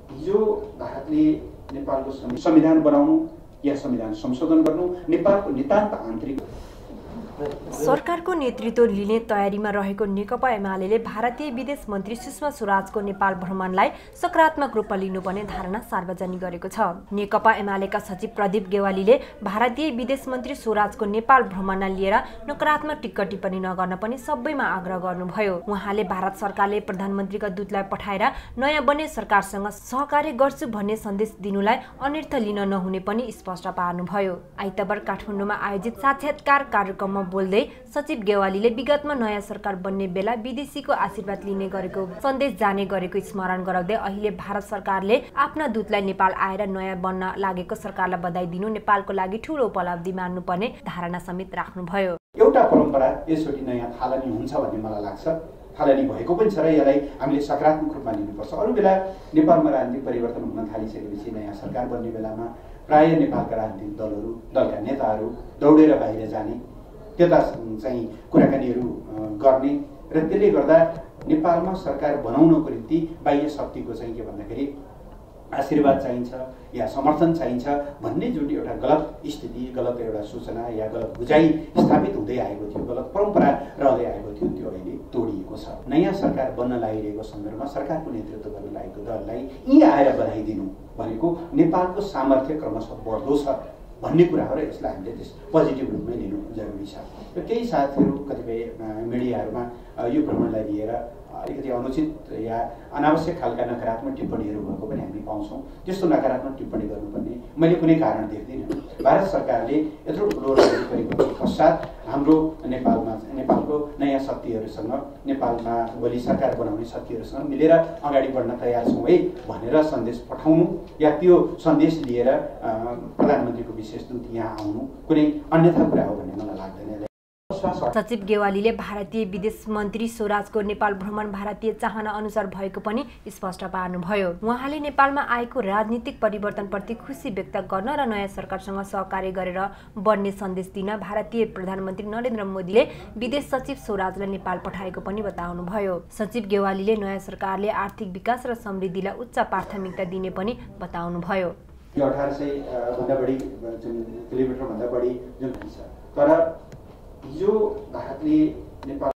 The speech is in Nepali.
हिजो भारतले नेपालको संविधान बनाउनु या संविधान संशोधन गर्नु नेपालको नितान्त आन्तरिक सरकारको नेतृत्व लिने तयारीमा रहेको नेकपा एमाले भारतीय विदेश मन्त्री सुषमा स्वराजको नेपाल भ्रमणलाई सकारात्मक रूपमा लिनुपर्ने धारणा सार्वजनिक गरेको छ। नेकपा एमालेका सचिव प्रदीप गेवालीले भारतीय विदेश मन्त्री स्वराजको नेपाल भ्रमणलाई लिएर नकारात्मक टिप्पणी नगर्न पनि सबैमा आग्रह गर्नुभयो। उहाँले भारत सरकारले प्रधानमन्त्रीका दूतलाई पठाएर नयाँ बन्ने सरकारसँग सहकार्य गर्छु भन्ने सन्देश दिनुलाई अनर्थ लिन नहुने पनि स्पष्ट पार्नुभयो। आइतबार काठमाडौँमा आयोजित साक्षात्कार कार्यक्रममा बोल्दै सचिव गेवालीले विगतमा नयाँ सरकार बन्ने बेला विदेशीको आशीर्वाद लिने गरेको सन्देश जाने गरेको स्मरण गराउँदै अहिले भारत सरकारले आफ्ना दूतलाई नेपाल आएर नयाँ बन्न लागेको सरकारलाई बधाई दिनु नेपालको लागि ठूलो उपलब्धि मान्नुपर्ने धारणा समेत राख्नुभयो। एउटा परम्परा यसचोटि नयाँ थालनी हुन्छ भन्ने मलाई लाग्छ। थालनी भएको पनि छ र यसलाई हामीले सकारात्मक रूपमा लिनुपर्छ। अरू बेला नेपालमा राजनीतिक परिवर्तन हुन थालिसकेपछि नयाँ सरकार बन्ने बेलामा प्राय नेपालका राजनीतिक दलहरू दलका नेताहरू दौडेर बाहिर जाने त्यता चाहिँ कुराकानीहरू गर्ने र त्यसले गर्दा नेपालमा सरकार बनाउनको निम्ति बाह्य शक्तिको चाहिँ के भन्दाखेरि आशीर्वाद चाहिन्छ या समर्थन चाहिन्छ भन्ने जुन एउटा गलत स्थिति गलत एउटा सूचना या गलत बुझाइ स्थापित हुँदै आएको थियो, गलत परम्परा रहँदै आएको थियो, त्यो अहिले तोडिएको छ। नयाँ सरकार बन्न लागिरहेको सन्दर्भमा सरकारको नेतृत्व गर्न लागेको दललाई यी आएर बधाई दिनु भनेको नेपालको सामर्थ्य क्रमशः बढ्दो छ भन्ने कुरा हो र यसलाई हामीले पोजिटिभ रूपमै लिनु जरुरी छ। र केही साथीहरू कतिपय मिडियाहरूमा यो भ्रमणलाई लिएर अलिकति अनुचित या अनावश्यक खालका नकारात्मक टिप्पणीहरू भएको पनि हामी पाउँछौँ। त्यस्तो नकारात्मक टिप्पणी गर्नुपर्ने मैले कुनै कारण देख्दिनँ। भारत सरकारले यत्रो ठुलो राजनीतिक परिवर्तन पश्चात हाम्रो नेपालको नयाँ शक्तिहरूसँग नेपालमा भोलि सरकार बनाउने शक्तिहरूसँग मिलेर अगाडि बढ्न तयार छौँ है भनेर सन्देश पठाउनु या त्यो सन्देश लिएर प्रधानमन्त्रीको विशेष दूत यहाँ आउनु कुनै अन्यथा कुरा हो भन्ने मलाई लाग्दैन। सचिव गेवालीले भारतीय विदेश मन्त्री स्वराजको नेपाल भ्रमण भारतीय चाहना अनुसार भएको पनि स्पष्ट पार्नुभयो। उहाँले नेपालमा आएको राजनीतिक परिवर्तनप्रति खुसी व्यक्त गर्न र नयाँ सरकारसँग सहकार्य गरेर बढ्ने सन्देश दिन भारतीय प्रधानमन्त्री नरेन्द्र मोदीले विदेश सचिव स्वराजलाई नेपाल पठाएको पनि बताउनुभयो। सचिव गेवालीले नयाँ सरकारले आर्थिक विकास र समृद्धिलाई उच्च प्राथमिकता दिने पनि बताउनुभयो। 1800 भन्दा बढी किलोमिटर भन्दा बढी जुन छ, तर हिजो भारतले नेपाल